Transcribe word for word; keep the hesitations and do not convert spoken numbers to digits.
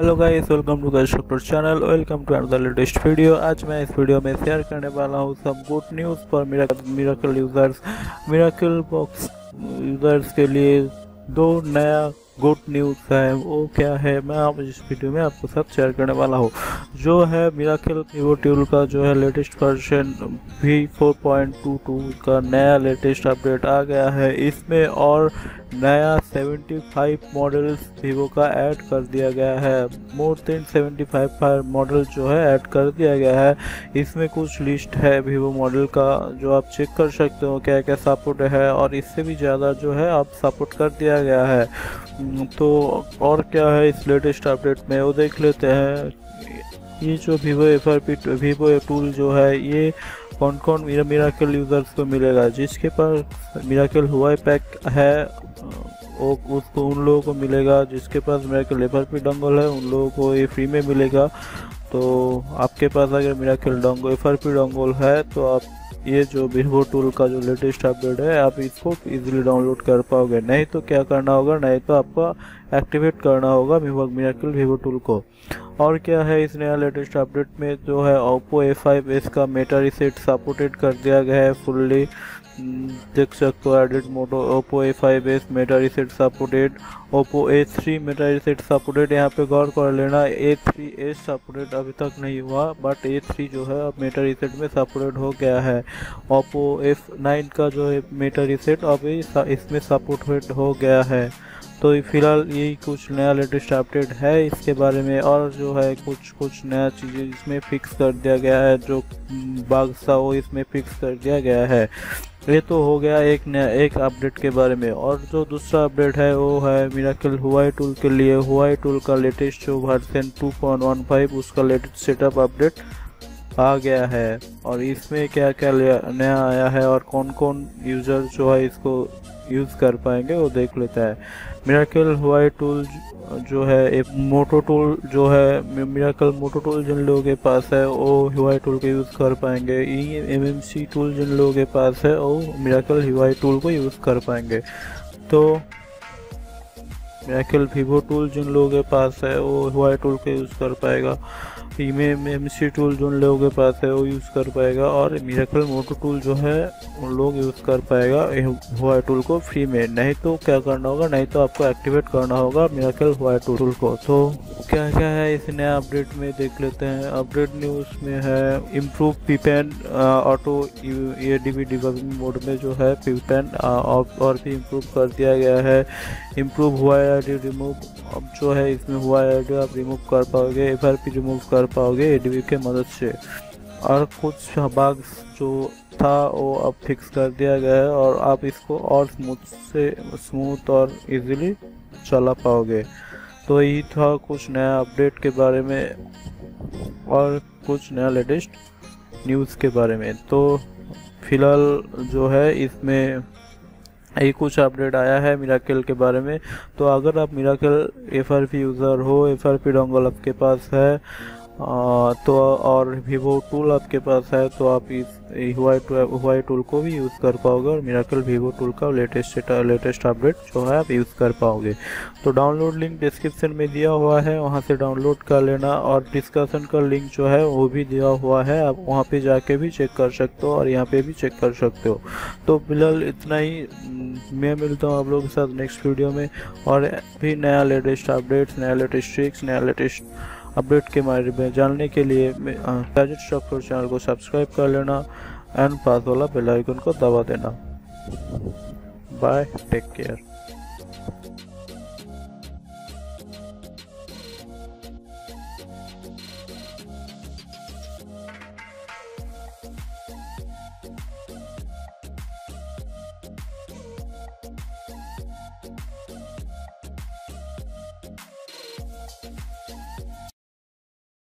Hello guys, welcome to guys doctor channel. Welcome to another latest video. आज मैं इस video में share करने वाला हूँ सब good news for Miracle users. Miracle Box users के लिए दो नया गुड न्यूज़ है। वो क्या है, मैं आप इस वीडियो में आपको सब शेयर करने वाला हूँ। जो है मिरेकल वीवो टूल का जो है latest version v four point two two का नया लेटेस्ट अपडेट आ गया है। इसमें और नया पचहत्तर मॉडल्स वीवो का ऐड कर दिया गया है। मोर देन पचहत्तर मॉडल जो है ऐड कर दिया गया है। इसमें कुछ लिस्ट है वीवो मॉडल का जो आप चेक कर सकते हो क्या क्या सपोर्ट है, और इससे भी ज़्यादा जो है आप सपोर्ट कर दिया गया है। तो और क्या है इस लेटेस्ट अपडेट में वो देख लेते हैं। ये जो Vivo F R P Vivo tool जो है ये कौन कौन मेरा मिरेकल यूज़र्स को मिलेगा। जिसके पास मिरेकल हुआई पैक है वो उसको उन लोगों को मिलेगा। जिसके पास Miracle F R P dongle है उन लोगों को ये फ्री में मिलेगा। तो आपके पास अगर Miracle dongle F R P dongle है तो आप ये जो वीवो टूल का जो लेटेस्ट अपडेट है आप इसको इजीली डाउनलोड कर पाओगे। नहीं तो क्या करना होगा, नहीं तो आपको एक्टिवेट करना होगा वीवो मिरेकल वीवो टूल को। और क्या है इस नया लेटेस्ट अपडेट में जो है ओप्पो ए फाइव एस का मेटा रीसेट सपोर्टेड कर दिया गया है फुल्ली। देख सकते हो edit Moto Oppo A five S meta reset supported, Oppo A three meta reset supported. यहाँ पे गौर कर लेना ए थ्री एस सपोर्टेड अभी तक नहीं हुआ, बट ए थ्री जो है अब मेटा रीसेट में सपोर्टेड हो गया है। ओप्पो एफ नाइन का जो है मेटा रीसेट अब इसमें सपोर्टेड हो गया है। तो फिलहाल यही कुछ नया लेटेस्ट अपडेट है इसके बारे में। और जो है कुछ कुछ नया चीज़ें इसमें फिक्स कर दिया गया है, जो बग था वो इसमें फिक्स कर दिया गया है। ये तो हो गया एक नया एक अपडेट के बारे में। और जो दूसरा अपडेट है वो है मिरेकल हुआई टूल के लिए। हुआई टूल का लेटेस्ट जो version two point one five उसका लेटेस्ट सेटअप अपडेट आ गया है। और इसमें क्या क्या नया आया है और कौन कौन यूज़र जो है इसको यूज़ कर पाएंगे वो देख लेता है। मिरेकल हुआई टूल जो है एक मोटो टूल जो है मिरेकल मोटो टूल जिन लोगों के पास है वो हुआई टूल को यूज़ कर पाएंगे। एम एम सी टूल जिन लोगों के पास है वो मिरेकल हुआई टूल को यूज़ कर पाएंगे। तो मिरेकल वीवो टूल जिन लोगों के पास है वो हुआई टूल को यूज़ कर पाएगा। एम एम सी टूल जिन लोगों के पास है वो यूज़ कर पाएगा। और मिरेकल मोटो टूल जो है उन लोग यूज़ कर पाएगा हुआई टूल को फ्री में। नहीं तो क्या करना होगा, नहीं तो आपको एक्टिवेट करना होगा मिरेकल हुआई टूल को। तो क्या क्या है इस नए अपडेट में देख लेते हैं। अपडेट न्यूज़ में है इम्प्रूव पीपेन auto A D B debugging mode में जो है पीपेन और भी इम्प्रूव कर दिया गया है। Improve Huawei I D remove, अब जो है इसमें हुआई आई डी आप रिमूव कर पाओगे, एफ आर पी रिमूव कर पाओगे ए डी बी के मदद से। और कुछ बग जो था वो अब फिक्स कर दिया गया है और आप इसको और स्मूथ से स्मूथ और इजीली चला पाओगे। तो यही था कुछ नया अपडेट के बारे में और कुछ नया लेटेस्ट न्यूज़ के बारे में। तो फिलहाल जो है इसमें ये कुछ अपडेट आया है मिरेकल के बारे में। तो अगर आप Miracle F R P user हो, एफ आर पी डोंगल आपके पास है आ, तो और वीवो टूल आपके पास है तो आप इस हुआई हुआई टूल को भी यूज़ कर पाओगे और मिरेकल वीवो टूल का लेटेस्ट लेटेस्ट अपडेट जो है आप यूज़ कर पाओगे। तो डाउनलोड लिंक डिस्क्रिप्शन में दिया हुआ है, वहां से डाउनलोड कर लेना। और डिस्कशन का लिंक जो है वो भी दिया हुआ है, आप वहां पे जाके भी चेक कर सकते हो और यहाँ पे भी चेक कर सकते हो। तो फिलहाल इतना ही, मैं मिलता हूँ आप लोगों के साथ नेक्स्ट वीडियो में। और भी नया लेटेस्ट अपडेट्स, नया लेटेस्ट ट्रिक्स, नया लेटेस्ट अपडेट के बारे में जानने के लिए गैजेट डॉक्टर चैनल को सब्सक्राइब कर लेना एंड पास वाला बेल आइकन को दबा देना। Bye, take care.